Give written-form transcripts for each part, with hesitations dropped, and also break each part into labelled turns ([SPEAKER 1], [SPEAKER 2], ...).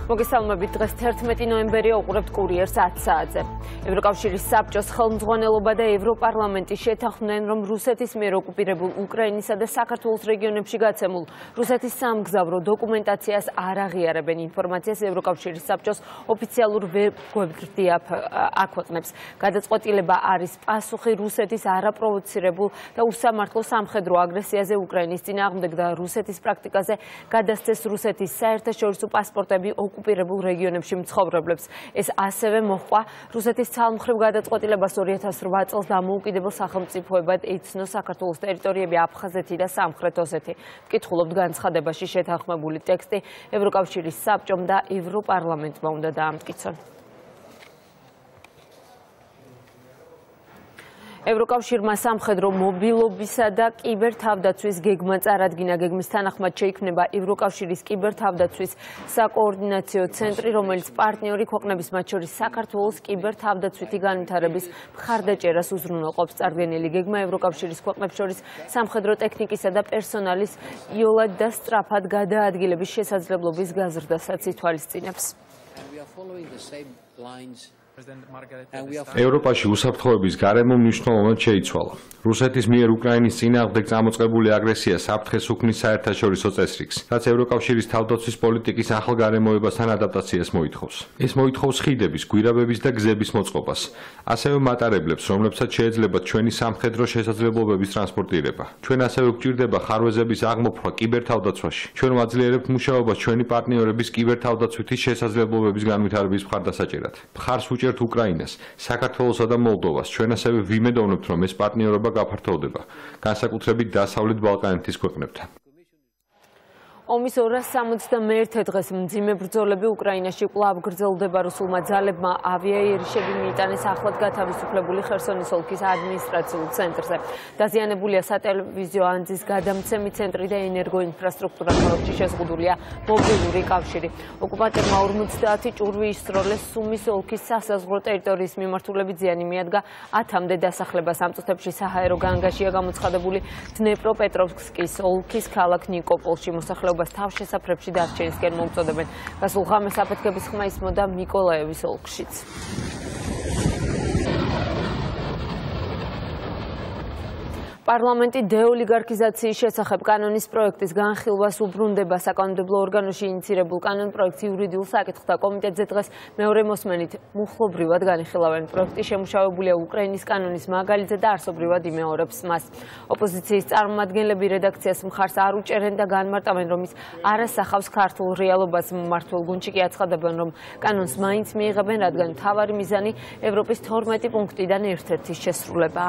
[SPEAKER 1] მოგესალმებით, დღეს 11 ნოემბერია უყურებთ კურიერს 10 საათზე. ევროკავშირის საბჭოს ხელმძღვანელობა და ევროპარლამენტი შეთანხმდნენ, რომ რუსეთის მიერ ოკუპირებულ უკრაინისა და საქართველოს რეგიონებში გაცემულ რუსეთის სამგზავრო დოკუმენტაციას არ აღიარებენ. ინფორმაციას ევროკავშირის საბჭოს ოფიციალურ ვებგვერდზე აქვეყნებს. გადაწყვეტილება არის პასუხი რუსეთის არაპროვოცირებულ და უსამართლო სამხედრო აგრესიაზე უკრაინის წინააღმდეგ და რუსეთის პრაქტიკაზე გადასცეს რუსეთის საერთაშორისო პასპორტები ოკუპირებულ რეგიონებში მცხოვრებლებს. ეს ასევე მოჰყვა რუსეთის ცალმხრივ გადაწყვეტილებას 2008 წელს დამოუკიდებელ სახელმწიფოებად ეცნო საქართველოს ტერიტორიები აფხაზეთი და სამხრეთ ოსეთი. ვკითხულობთ განცხადებაში შეთანხმებული ტექსტი ევროკავშირის საბჭომ და ევროპარლამენტმა უნდა დაამტკიცონ. ევროკავშირმა სამხედრო მობილობისა და კიბერთავდაცვის გეგმა წარადგინა. გეგმის თანახმად შეიქმნება ევროკავშირის კიბერთავდაცვის საკოორდინაციო ცენტრი, რომელიც პარტნიორი ქვეყნების, მათ შორის საქართველოს კიბერთავდაცვითი განვითარების მხარდაჭერას უზრუნველყოფს. წარდგენილი გეგმა ევროკავშირის ქვეყნებს შორის სამხედრო ტექნიკისა და პერსონალის იოლად და სწრაფად გადაადგილების შესაძლებლობის გაზრდასაც ითვალისწინებს.
[SPEAKER 2] ევროპაში უსაფრთხოების გარემო მნიშვნელოვნად შეიცვალა. რუსეთის მიერ უკრაინის წინააღმდეგ წამოწყებული აგრესია საფრთხეს უქმნის საერთაშორისო წესრიგს, რაც ევროკავშირის თავდაცვის პოლიტიკის ახალ გარემოებასთან ადაპტაციას მოითხოვს. ეს მოითხოვს ხიდების, გვირაბების და გზების მოწყობას, ასევე მატარებლებს, რომლებსაც შეეძლებათ ჩვენი სამხედრო შესაძლებლობების ტრანსპორტირება. ჩვენ ასევე გვჭირდება ხარვეზების აღმოფხვრა კიბერთავდაცვაში. ჩვენ ვაძლიერებთ მუშაობას ჩვენი პარტნიორების კიბერთავდაცვითი შესაძლებლობების განვითარების მხარდასაჭერად. მხარს უჭერთ უკრაინას, საქართველოსა და მოლდოვას. ჩვენ ასევე ვიმედოვნებთ, რომ ეს პარტნიორობა გაფართოვდება, განსაკუთრებით დასავლეთ ბალკანეთის ქვეყნებთან.
[SPEAKER 1] ომის 261 დღეს მძიმე ბრძოლები უკრაინაში კვლავ გრძელდება. რუსულმა ძალებმა ავიაიერიშები მიიტანეს ახლად გათავისუფლებული ხერსონის ოლქის ადმინისტრაციულ ცენტრზე. დაზიანებულია სატელევიზიო ანძის გადამცემი ცენტრი და ენერგოინფრასტრუქტურა, ქალაქში შეზღუდულია მობილური კავშირი. ოკუპანტებმა 50 ჭურვი ისროლეს. სუმის ოლქის სასაზღვრო ტერიტორიის მიმართულებით ზიანი მიადგა 10-მდე დასახლებას. ამ წუთებში საჰაერო განგაშია გამოცხადებული დნეპროპეტროვსკის ოლქის ქალაქ ნიკოპოლში. მოსახლეობა თავშესაფრებში დარჩენისკენ მოუწოდებენ. გასულ ღამეს აფეთქების ხმა ისმოდა მიკოლაევის ოლქშიც. პარლამენტი დეოლიგარქიზაციის შესახებ კანონის პროექტის განხილვას უბრუნდება. საკანონმდებლო ორგანოში ინიცირებულ კანონ პროექტს იურიდიულ საკითხთა კომიტეტზე დღეს მეორე მოსმენით მუხლობრივად განიხილავენ. პროექტი შემუშავებულია უკრაინის კანონის მაგალითზე და არსობრივად იმეორებს მას. ოპოზიციის წარმომადგენლები რედაქციას მხარს არ უჭერენ და განმარტავენ, რომ ის არ ასახავს ქართულ რეალობას. მმართველ გუნდში კი აცხადებენ, რომ კანონს მაინც მიიღებენ, რადგან მთავარი მიზანი ევროპის 12 პუნქტიდან ერთ-ერთის შესრულებაა.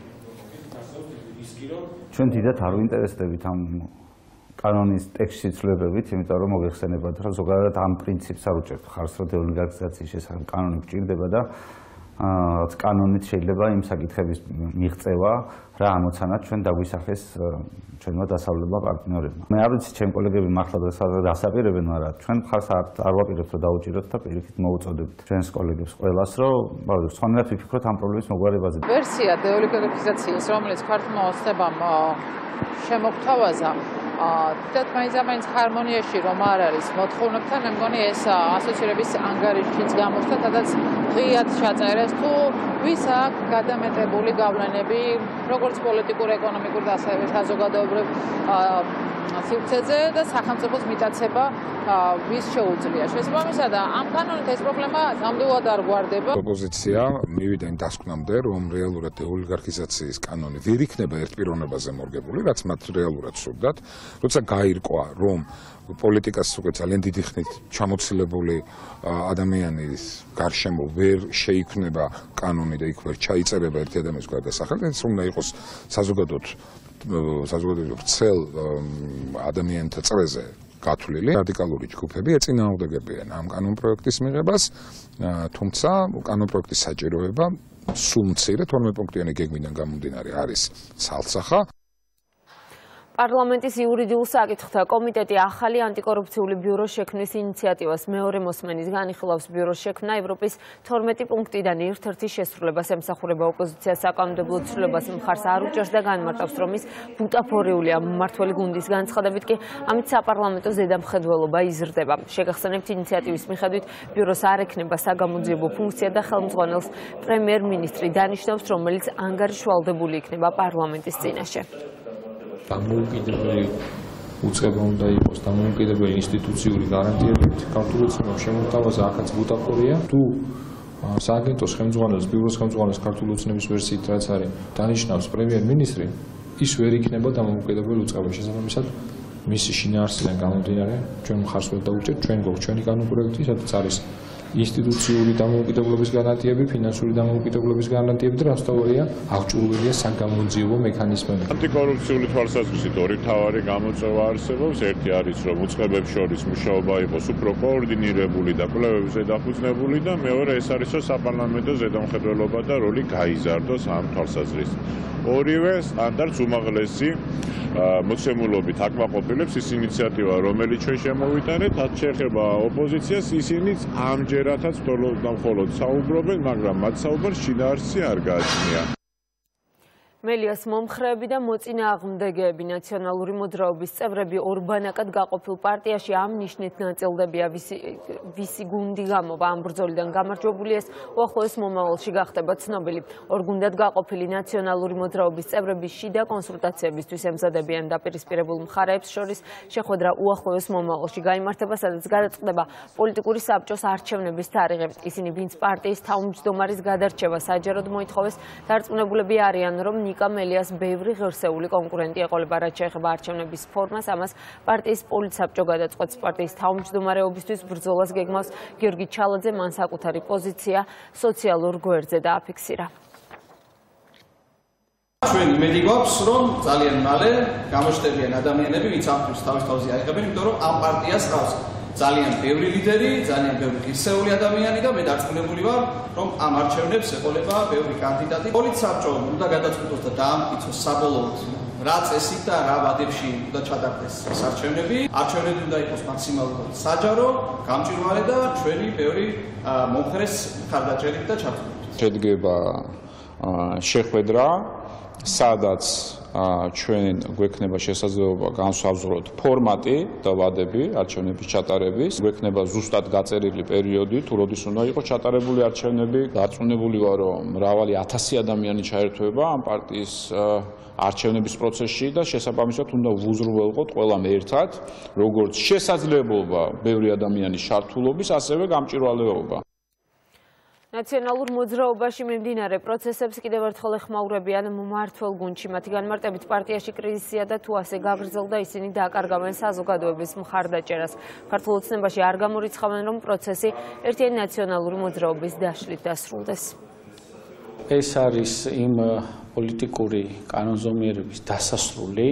[SPEAKER 3] ჩვენ დიდად არ ვინტერესდებით ამ კანონის ტექსტში ცვლილებებით, იმიტომ რომ მოგეხსენებათ, რომ ზოგადად ამ პრინციპს არ უჭერთ ხარს, რომ დეოლიგარქიზაციის შესახებ კანონი გვჭირდება და კანონით შეიძლება იმ საკითხების მიღწევა, რა ამოცანად ჩვენ დაგვისახეს ჩვენმა დასავლელმა პარტნიორებმა. მე არ ვიცი, ჩემი კოლეგები მართლა დასაპირებენ, მაგრამ ჩვენ ხარს არ ვაპირებთ, რომ დაუჭიროთ და პირიქით მოუწოდებთ ჩვენს კოლეგებს ყველას, რომ სხვანაირად ვიფიქროთ ამ პრობლემის მოგვარებაზე.
[SPEAKER 4] ვერსია დეოლიგარქიზაციის, რომელიც ქართულმა ოცნებამ შემოგთავაზა, თითქოს მაინც ჰარმონიაში რომ არ არის მოთხოვნებთან, მე მგონი ეს ასოცირების ანგარიშიც გამოხდა, სადაც ღიად ჩაწერეს თუ ვის აქვს გადამეტებული გავლენები როგორც პოლიტიკურ, ეკონომიკურ და ასევე საზოგადოებრივ სივრცეზე და სახელმწიფოს მიტაცება ვის შეუძლია. შესაბამისად, ამ კანონით ეს პრობლემა ნამდვილად არ გვარდება.
[SPEAKER 5] ოპოზიცია მივიდა იმ დასკვნამდე, რომ რეალურად დეოლიგარქიზაციის კანონი ვერ იქნება ერთპიროვნებაზე მორგებული, რაც მათ რეალურად სურდათ. როცა გაირკვა, რომ პოლიტიკას უკვე ძალიან დიდი ხნით ჩამოცილებული ადამიანის გარშემო ვერ შეიქმნება კანონი და იქ ვერ ჩაიწერება ერთი ადამიანის გარდასახელად, ეს უნდა იყოს საზოგადოებრივ ვრცელ ადამიანთა წრეზე გათვლილი. რადიკალური ჯგუფები ეწინააღმდეგებიან ამ კანონ პროექტის მიღებას, თუმცა კანონ პროექტის საჭიროება სულ მცირე 12 პუნქტიანი გეგმიდან გამომდინარე არის ცალსახა.
[SPEAKER 1] პარლამენტის იურიდიულ საკითხთა კომიტეტი ახალი ანტიკორუფციული ბიუროს შექმნის ინიციატივას მეორე მოსმენის განიხილავს. ბიუროს შექმნა ევროპის 12 პუნქტიდან ერთ-ერთი შესრულებას ემსახურება. ოპოზიციას საკანონმდებლო ცვლილებას მხარს არ უჭერს და განმარტავს, რომ ის ბუტაფორიულია. მმართველი გუნდის განცხადებით კი ამით საპარლამენტო ზედამხედველობა იზრდება. შეგახსენებთ, ინიციატივის მიხედვით ბიუროს არ ექნება საგამოძიებო ფუნქცია და ხელმძღვანელს პრემიერ-მინისტრი დანიშნავს, რომელიც ანგარიშვალდებული იქნება პარლამენტის წინაშე.
[SPEAKER 6] დამოუკიდებელი უწყება უნდა იყოს დამოუკიდებელი ინსტიტუციური გარანტიებით. ქართული ოცნების შემოთავაზე აქაც ბუტაფორია. თუ სააგენტოს ხელმძღვანელს, ბიუროს ხელმძღვანელს ქართული ოცნების ვერსიით რაც არის, დანიშნავს პრემიერ-მინისტრი, ის ვერ იქნება დამოუკიდებელი უწყება. შესაბამისად, მისი შინაარსიდან გამომდინარე, ჩვენ მხარს ვერ დავუჭერთ, ჩვენ გვაქვს ჩვენი კანონპროექტი, სადაც არის ინსტიტუციური დამოუკიდებლობის გარანტიები, ფინანსური დამოუკიდებლობის გარანტიები და რასთავარია აღჭურვილია საგამოძიებო მექანიზმები.
[SPEAKER 7] ანტიკორუფციული თვალსაზრისით ორი მთავარი გამოწვევა არსებობს. ერთი არის, რომ უწყებებს შორის მუშაობა იყოს უფრო კოორდინირებული და კვლევებზე დაფუძნებული და მეორე ეს არის, რომ საპარლამენტო ზედამხედველობა და როლი გაიზარდოს ამ თვალსაზრისით. ორივე სტანდარტს უმაღლესი მოცემულობით აკმაყოფილებს ის ინიციატივა, რომელიც ჩვენ შემოვიტანეთ, რაც შეეხება ოპოზიციას, ისინიც ამჯერადაც მხოლოდ საუბრობენ, მაგრამ მათ საუბარს შინაარსი არ გააჩნია.
[SPEAKER 1] მელიას მომხრეები და მოწინააღმდეგეები ნაციონალური მოძრაობის წევრები ორბანაკად გაყოფილ პარტიაში ამ ნიშნით ნაწილდებია, ვისი გუნდი გამოვა ამ ბრძოლიდან გამარჯვებული ეს უახლოეს მომავალში გახდება ცნობილი. ორ გუნდად გაყოფილი ნაციონალური მოძრაობის წევრები შიდა კონსულტაციებისთვის ემზადებიან დაპირისპირებულ მხარეებს შორის შეხვედრა უახლოეს მომავალში გაიმართება, სადაც გადაწყდება პოლიტიკური საბჭოს არჩევნების თარიღი. ისინი ვინც პარტიის თავმჯდომარის გადარჩევა საჯაროდ მოითხოვეს, დარწმუნებულები არიან, რომ ნიკა მელიას ბევრი ღირსეული კონკურენტი ეყოლება, რაც შეეხება არჩევნების ფორმას, ამას პარტიის პოლიტსაბჭო გადაწყვეტს. პარტიის თავმჯდომარეობისთვის ბრძოლას გეგმავს გიორგი ჩალაძე, მან საკუთარი პოზიცია სოციალურ გვერდზე დააფიქსირა.
[SPEAKER 8] ჩვენ იმედი გვაქვს, რომ ძალიან მალე გამოჩნდებიან ადამიანები, ვინც ამის თავის თავზე აიღებენ, იმიტომ რომ ამ პარტიას ყავს ძალიან ბევრი ლიდერი, ძალიან ბევრი ღირსეული ადამიანი და მე დარწმუნებული ვარ, რომ ამ არჩევნებს ეყოლება ბევრი კანდიდატი. პოლიტსაბჭო უნდა გადაწყვეტოს და დაამტკიცოს საბოლოოდ რა წესით და რა ვადებში უნდა ჩატარდეს ეს არჩევნები. არჩევნები უნდა იყოს მაქსიმალურად საჯარო, გამჭვირვალე და ჩვენი ბევრი მომხრეს მხარდაჭერით და ჩართულობით.
[SPEAKER 9] შედგება შეხვედრა, სადაც ჩვენ გვექნება შესაძლებლობა განსაზღვროთ ფორმატი და ვადები არჩევნების ჩატარების. გვექნება ზუსტად გაწერილი პერიოდი, თუ როდის უნდა იყოს ჩატარებული არჩევნები. დარწმუნებული ვარ, რომ მრავალი ათასი ადამიანი ჩაერთვება ამ პარტიის არჩევნების პროცესში და შესაბამისად უნდა ვუზრუნველყოთ ყველამ ერთად, როგორც შესაძლებლობა ბევრი ადამიანის ჩართულობის, ასევე გამჭვირვალეობა.
[SPEAKER 1] ნაციონალურ მოძრაობაში მიმდინარე პროცესებს კიდევ ერთხელ ეხმაურებიან მმართველ გუნდში. მათი განმარტებით პარტიაში კრიზისია და თუ ასე გაგრძელდა, ისინი დააკარგავენ საზოგადოების მხარდაჭერას. ქართულ ოცნებაში არ გამორიცხავენ, რომ პროცესი ერთიანი ნაციონალური მოძრაობის დაშლით დასრულდეს.
[SPEAKER 6] ეს არის იმ პოლიტიკური კანონზომიერების დასასრული,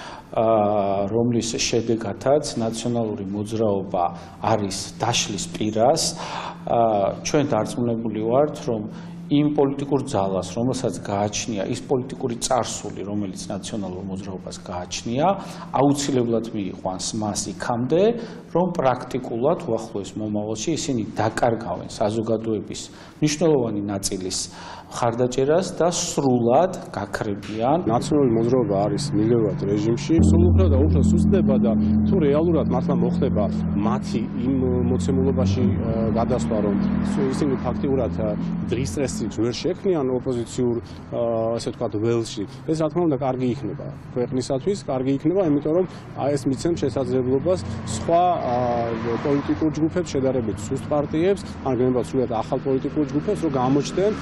[SPEAKER 6] რომლის შედეგადაც ნაციონალური მოძრაობა არის დაშლის პირას. ჩვენ დარწმუნებული ვართ, რომ იმ პოლიტიკურ ძალას, რომელსაც გააჩნია ის პოლიტიკური წარსული, რომელიც ნაციონალურ მოძრაობას გააჩნია, აუცილებლად მიიყვანს მას იქამდე, რომ პრაქტიკულად უახლოეს მომავალში ისინი დაკარგავენ საზოგადოების მნიშვნელოვანი ნაწილის მხარდაჭერას და სრულად გაქრებიან.
[SPEAKER 10] ნაციონალური მოძრაობა არის მილევრად რეჟიმში, სულ უფრო და უფრო სუსტდება და თუ რეალურად მართლა მოხდება მათი იმ მოცემულობაში გადასვლა, რომ ისინი ფაქტიურად დღის სტრესით ვერ შექმნიან ოპოზიციურ, ასე ვთქვათ, ველში. ეს რა თქმა უნდა კარგი იქნება ქვეყნისათვის, კარგი იქნება, იმიტომ რომ ეს მიცემს შესაძლებლობას სხვა პოლიტიკურ ჯგუფებს შედარებით სუსტ პარტიებს, ან გენებად სულად ახალ პოლიტიკურ ჯგუფებს, რომ გამოჩნდნენ.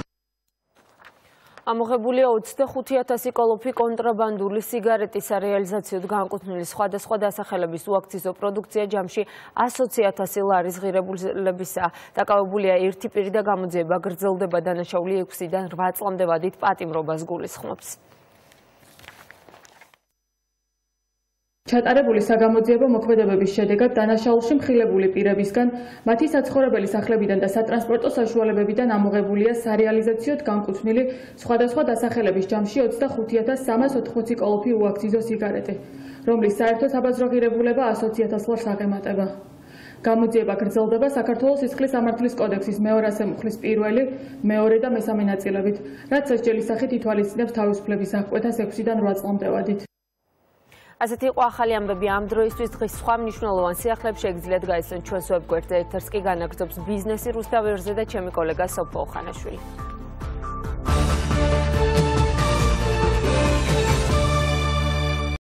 [SPEAKER 1] ამოღებულია 25,000 კოლოფი კონტრაბანდული სიგარეტის რეალიზაციოდ განკუთვნილი სხვადასხვა დასახელების უაქციზო პროდუქცია ჯამში 100,000 ლარის ღირებულებისა. დაკავებულია ერთი პირი და გამოძიება გრძელდება დანაშაული 6-დან 8 წლამდე ვადით პატიმრობას გულისხმობს.
[SPEAKER 11] ჩატარებული საგამოძიებო მოქმედებების შედეგად დანაშაულში მხილებული პირებისგან, მათი საცხოვრებელი სახლებიდან და სატრანსპორტო საშუალებებიდან ამოღებულია სარეალიზაციოდ განკუთვნილი სხვადასხვა დასახელების ჯამში 25,380 კოლოფი უაქციზო სიგარეტი, რომლის საერთო საბაზრო ღირებულება 120,000 ლარს აღემატება. გამოძიება გრძელდება საქართველოს სისხლის სამართლის კოდექსის მეორე მუხლის პირველი, მეორე და მესამე ნაწილებით, რაც სასჯელის სახით ითვალისწინებს თავისუფლების აღკვეთას 6-დან 8 წლამდე ვადით.
[SPEAKER 1] ასეთი იყო ახალი ამბები ამ დროისთვის. დღის სხვა მნიშვნელოვან სიახლეებში შეგიძლიათ გაიცნოთ ჩვენს ვებგვერდზე. ეთერს კი განაგრძობს ბიზნესი რუსთავერზე და ჩემი კოლეგა სოფო ხანაშვილი.